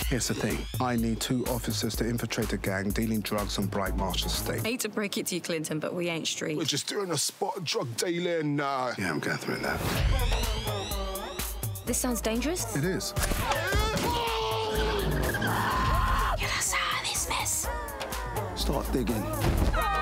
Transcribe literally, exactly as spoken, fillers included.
Here's the thing. I need two officers to infiltrate a gang dealing drugs on Bright Marsh Estate. I hate to break it to you, Clinton, but we ain't street. We're just doing a spot drug dealing. Uh... Yeah, I'm gathering that. This sounds dangerous. It is. Get us out of this mess. Start digging.